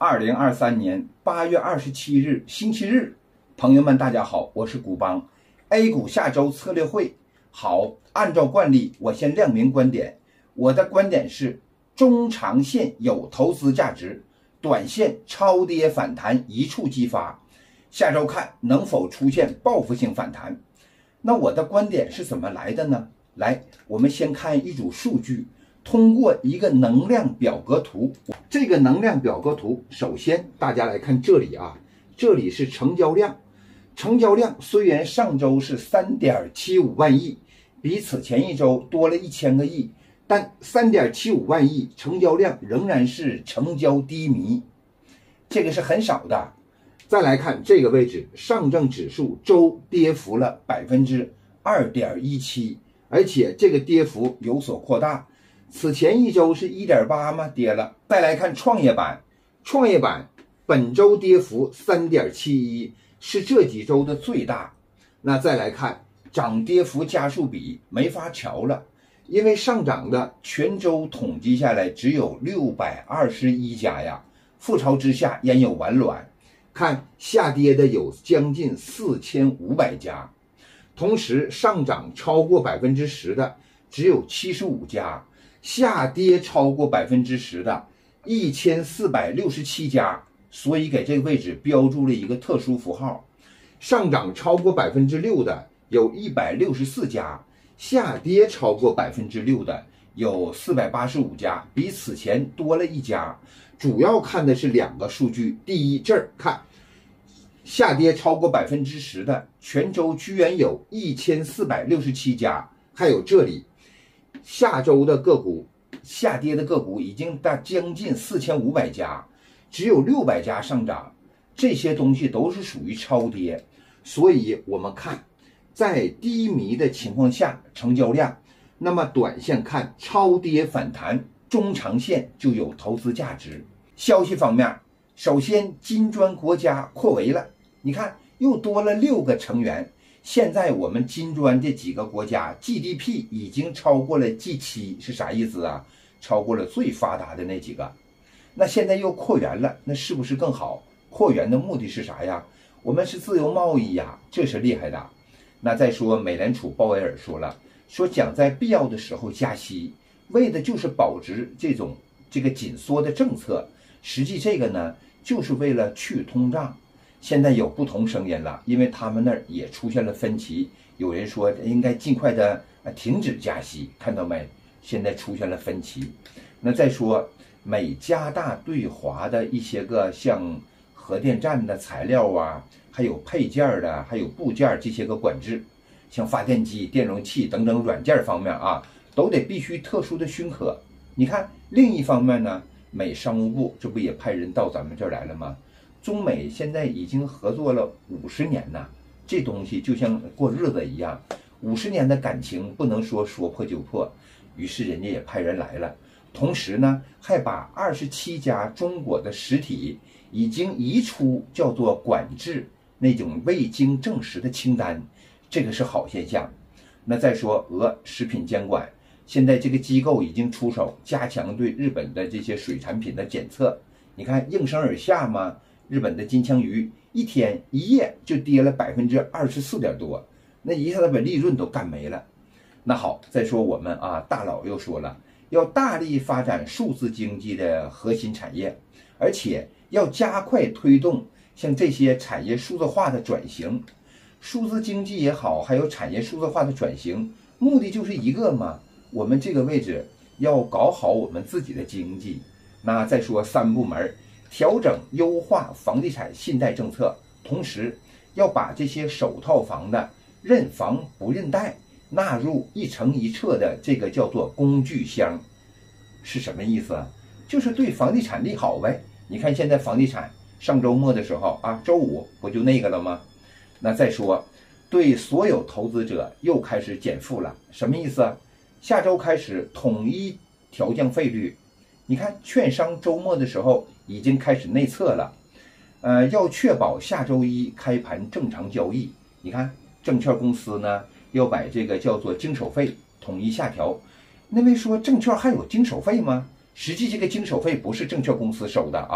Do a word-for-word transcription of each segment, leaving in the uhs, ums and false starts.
二零二三年八月二十七日星期日，朋友们大家好，我是古邦。A 股下周策略会好，按照惯例，我先亮明观点。我的观点是，中长线有投资价值，短线超跌反弹一触即发。下周看能否出现报复性反弹。那我的观点是怎么来的呢？来，我们先看一组数据。通过一个能量表格图，这个能量表格图，首先大家来看这里啊，这里是成交量，成交量虽然上周是 三点七五万亿，比此前一周多了一千个亿，但 三点七五万亿成交量仍然是成交低迷，这个是很少的。再来看这个位置，上证指数周跌幅了 百分之二点一七， 而且这个跌幅有所扩大。此前一周是 一点八 吗？跌了。再来看创业板，创业板本周跌幅 三点七一， 是这几周的最大。那再来看涨跌幅家数比，没法瞧了，因为上涨的全周统计下来只有六百二十一家呀，覆巢之下焉有完卵。看下跌的有将近四千五百家，同时上涨超过 百分之十 的只有七十五家。下跌超过 百分之十 的一千四百六十七家，所以给这个位置标注了一个特殊符号。上涨超过 百分之六 的有一百六十四家，下跌超过 百分之六 的有四百八十五家，比此前多了一家。主要看的是两个数据，第一，这儿看下跌超过 百分之十 的全周居然有一千四百六十七家，还有这里下周的个股下跌的个股已经达将近四千五百家，只有六百家上涨，这些东西都是属于超跌。所以我们看在低迷的情况下成交量，那么短线看超跌反弹，中长线就有投资价值。消息方面，首先金砖国家扩围了，你看又多了六个成员。现在我们金砖这几个国家 G D P 已经超过了 G 七， 是啥意思啊？超过了最发达的那几个。那现在又扩员了，那是不是更好？扩员的目的是啥呀？我们是自由贸易呀，这是厉害的。那再说美联储鲍威尔说了，说将在必要的时候加息，为的就是保持这种这个紧缩的政策。实际这个呢，就是为了去通胀。现在有不同声音了，因为他们那儿也出现了分歧，有人说应该尽快的停止加息，看到没？现在出现了分歧。那再说美加大对华的一些个像核电站的材料啊，还有配件的，还有部件这些个管制，像发电机、电容器等等软件方面啊，都得必须特殊的许可。你看，另一方面呢，美商务部这不也派人到咱们这儿来了吗？中美现在已经合作了五十年呐，这东西就像过日子一样，五十年的感情不能说说破就破，于是人家也派人来了，同时呢，还把二十七家中国的实体已经移出叫做管制那种未经证实的清单，这个是好现象。那再说俄食品监管，现在这个机构已经出手加强对日本的这些水产品的检测，你看应声而下吗？日本的金枪鱼一天一夜就跌了 百分之二十四点多，那一下子把利润都干没了。那好，再说我们啊，大佬又说了，要大力发展数字经济的核心产业，而且要加快推动像这些产业数字化的转型。数字经济也好，还有产业数字化的转型，目的就是一个嘛，我们这个位置要搞好我们自己的经济。那再说三部门，调整优化房地产信贷政策，同时要把这些首套房的认房不认贷纳入一城一策的这个叫做工具箱。是什么意思啊？就是对房地产利好呗。你看现在房地产上周末的时候啊，周五不就那个了吗？那再说对所有投资者又开始减负了，什么意思啊？下周开始统一调降费率。你看券商周末的时候已经开始内测了，呃，要确保下周一开盘正常交易。你看证券公司呢要把这个叫做经手费统一下调。那位说证券还有经手费吗？实际这个经手费不是证券公司收的啊，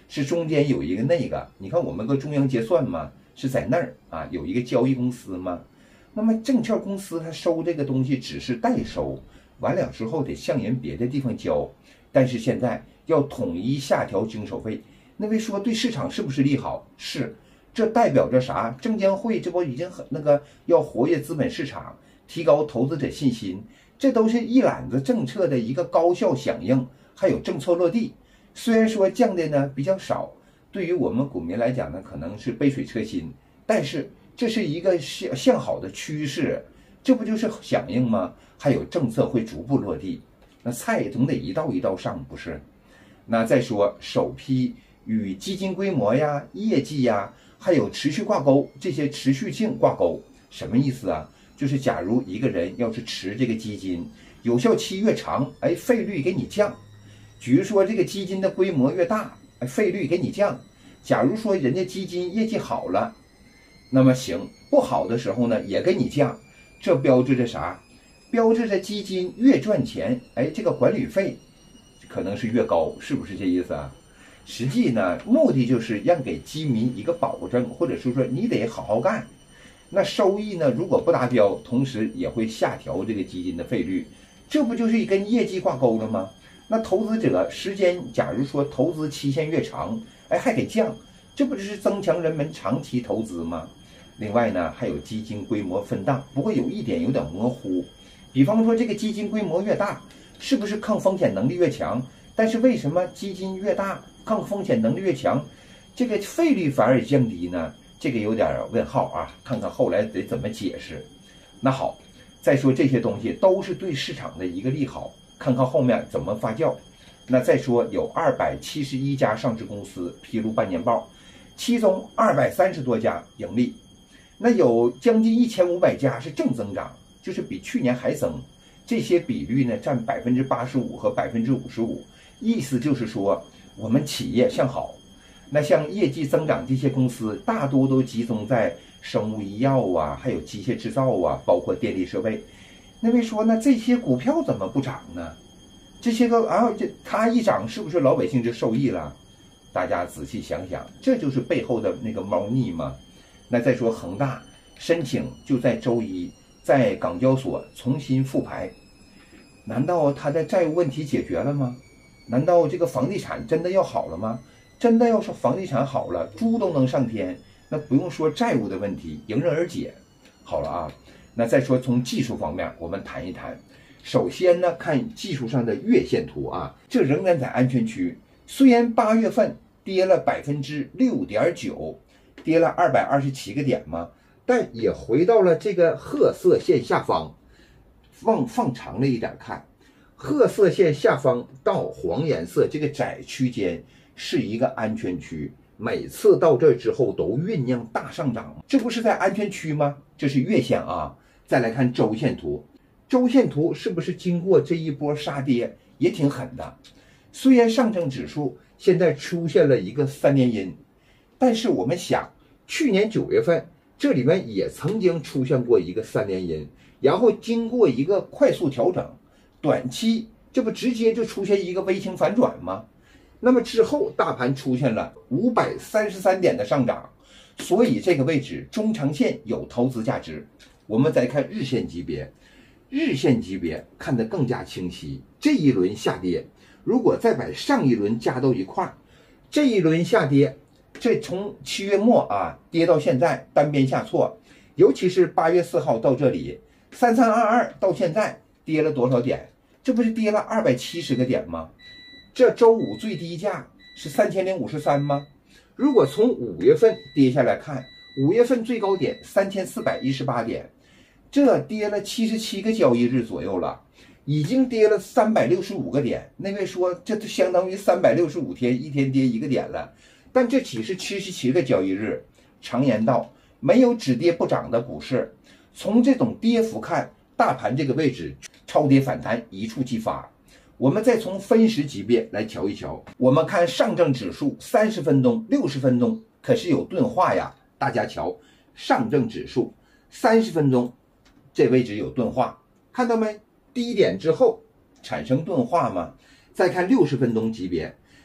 是中间有一个那个，你看我们个中央结算嘛，是在那儿啊，有一个交易公司嘛。那么证券公司它收这个东西只是代收，完了之后得向人别的地方交，但是现在要统一下调经手费。那位说对市场是不是利好？是，这代表着啥？证监会这不已经很那个要活跃资本市场，提高投资者信心，这都是一揽子政策的一个高效响应，还有政策落地。虽然说降的呢比较少，对于我们股民来讲呢，可能是杯水车薪，但是这是一个向向好的趋势，这不就是响应吗？还有政策会逐步落地，那菜总得一道一道上，不是？那再说首批与基金规模呀、业绩呀，还有持续挂钩，这些持续性挂钩，什么意思啊？就是假如一个人要是持这个基金，有效期越长，哎，费率给你降。比如说这个基金的规模越大，哎，费率给你降。假如说人家基金业绩好了，那么行，不好的时候呢也给你降，这标志着啥？标志着基金越赚钱，哎，这个管理费可能是越高，是不是这意思啊？实际呢，目的就是让给基民一个保证，或者是说你得好好干。那收益呢，如果不达标，同时也会下调这个基金的费率，这不就是跟业绩挂钩了吗？那投资者时间，假如说投资期限越长，哎，还给降，这不就是增强人们长期投资吗？另外呢，还有基金规模分档，不过有一点有点模糊，比方说这个基金规模越大，是不是抗风险能力越强？但是为什么基金越大，抗风险能力越强，这个费率反而降低呢？这个有点问号啊，看看后来得怎么解释。那好，再说这些东西都是对市场的一个利好，看看后面怎么发酵。那再说有二百七十一家上市公司披露半年报，其中二百三十多家盈利，那有将近一千五百家是正增长，就是比去年还增。这些比率呢占百分之八十五和百分之五十五，意思就是说我们企业向好。那像业绩增长这些公司，大多都集中在生物医药啊，还有机械制造啊，包括电力设备。那位说呢，这些股票怎么不涨呢？这些个啊，这它一涨，是不是老百姓就受益了？大家仔细想想，这就是背后的那个猫腻嘛。那再说恒大申请就在周一在港交所重新复牌，难道他的债务问题解决了吗？难道这个房地产真的要好了吗？真的要是房地产好了，猪都能上天，那不用说债务的问题，迎刃而解。好了啊，那再说从技术方面，我们谈一谈。首先呢，看技术上的月线图啊，这仍然在安全区。虽然八月份跌了百分之六点九，跌了二百二十七个点嘛，但也回到了这个褐色线下方。放放长了一点看，褐色线下方到黄颜色这个窄区间是一个安全区，每次到这之后都酝酿大上涨，这不是在安全区吗？这是月线啊。再来看周线图，周线图是不是经过这一波杀跌也挺狠的？虽然上证指数现在出现了一个三连阴，但是我们想，去年九月份这里面也曾经出现过一个三连阴，然后经过一个快速调整，短期这不直接就出现一个微型反转吗？那么之后大盘出现了五百三十三点的上涨，所以这个位置中长线有投资价值。我们再看日线级别，日线级别看得更加清晰。这一轮下跌，如果再把上一轮加到一块儿，这一轮下跌，这从七月末啊跌到现在单边下挫，尤其是八月四号到这里三三二二到现在跌了多少点？这不是跌了二百七十个点吗？这周五最低价是三千零五十三吗？如果从五月份跌下来看，五月份最高点三千四百一十八点，这跌了七十七个交易日左右了，已经跌了三百六十五个点。那位说这就相当于三百六十五天，一天跌一个点了。但这chỉ是七十七个交易日。常言道，没有只跌不涨的股市。从这种跌幅看，大盘这个位置超跌反弹一触即发。我们再从分时级别来瞧一瞧，我们看上证指数三十分钟、六十分钟可是有钝化呀。大家瞧，上证指数三十分钟这位置有钝化，看到没？低点之后产生钝化吗？再看六十分钟级别，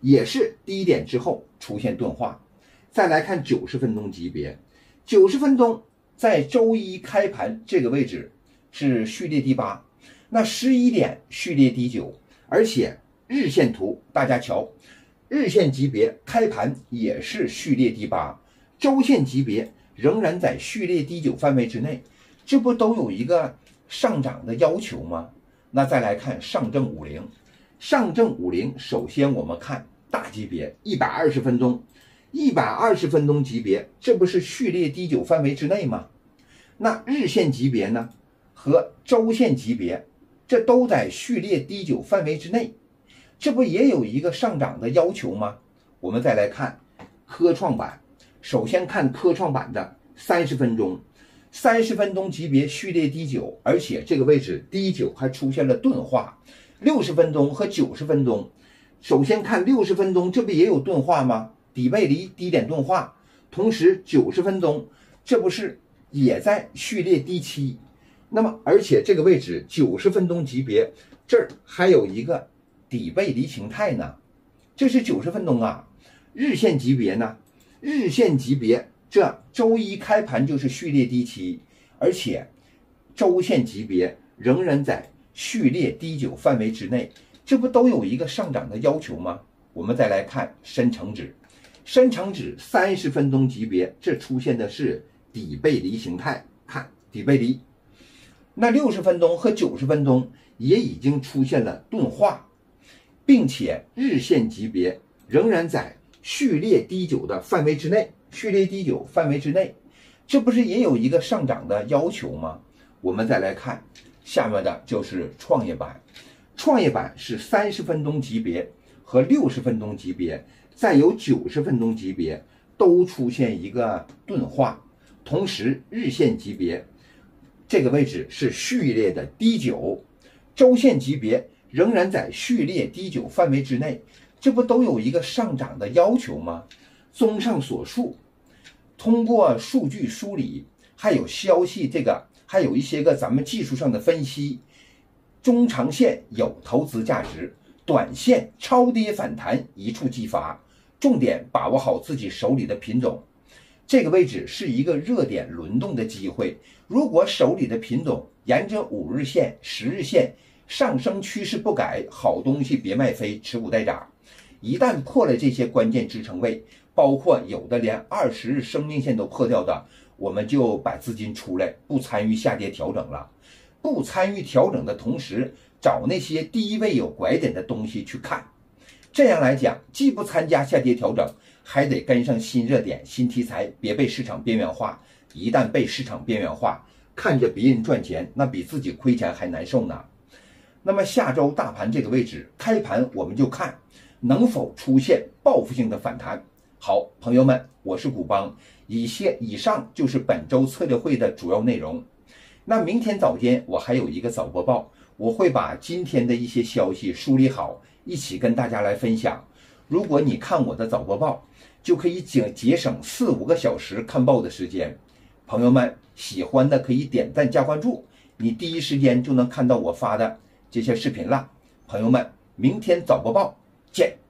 也是低点之后出现钝化。再来看九十分钟级别，九十分钟在周一开盘这个位置是序列第八，那十一点序列第九，而且日线图大家瞧，日线级别开盘也是序列第八，周线级别仍然在序列第九范围之内，这不都有一个上涨的要求吗？那再来看上证五零，上证五零首先我们看大级别一百二十分钟，一百二十分钟级别，这不是序列第九范围之内吗？那日线级别呢和周线级别，这都在序列第九范围之内，这不也有一个上涨的要求吗？我们再来看科创板，首先看科创板的三十分钟，三十分钟级别序列第九，而且这个位置第九还出现了钝化。六十分钟和九十分钟，首先看六十分钟，这不也有钝化吗？底背离低点钝化，同时九十分钟这不是也在序列第七？那么而且这个位置九十分钟级别这儿还有一个底背离形态呢，这是九十分钟啊。日线级别呢？日线级别这周一开盘就是序列第七，而且周线级别仍然在序列第九范围之内，这不都有一个上涨的要求吗？我们再来看深成指，深成指三十分钟级别，这出现的是底背离形态，看底背离。那六十分钟和九十分钟也已经出现了钝化，并且日线级别仍然在序列第九的范围之内，序列第九范围之内，这不是也有一个上涨的要求吗？我们再来看下面的就是创业板，创业板是三十分钟级别和六十分钟级别，再有九十分钟级别都出现一个钝化，同时日线级别这个位置是序列的第九，周线级别仍然在序列第九范围之内，这不都有一个上涨的要求吗？综上所述，通过数据梳理，还有消息这个还有一些个咱们技术上的分析，中长线有投资价值，短线超跌反弹一触即发，重点把握好自己手里的品种。这个位置是一个热点轮动的机会，如果手里的品种沿着五日线、十日线上升趋势不改，好东西别卖飞，持股待涨。一旦破了这些关键支撑位，包括有的连二十日生命线都破掉的，我们就把资金出来，不参与下跌调整了。不参与调整的同时，找那些低位有拐点的东西去看。这样来讲，既不参加下跌调整，还得跟上新热点、新题材，别被市场边缘化。一旦被市场边缘化，看着别人赚钱，那比自己亏钱还难受呢。那么下周大盘这个位置开盘，我们就看能否出现报复性的反弹。好，朋友们，我是古邦，以些以上就是本周策略会的主要内容。那明天早间我还有一个早播报，我会把今天的一些消息梳理好，一起跟大家来分享。如果你看我的早播报，就可以节节省四五个小时看报的时间。朋友们喜欢的可以点赞加关注，你第一时间就能看到我发的这些视频了。朋友们，明天早播报见。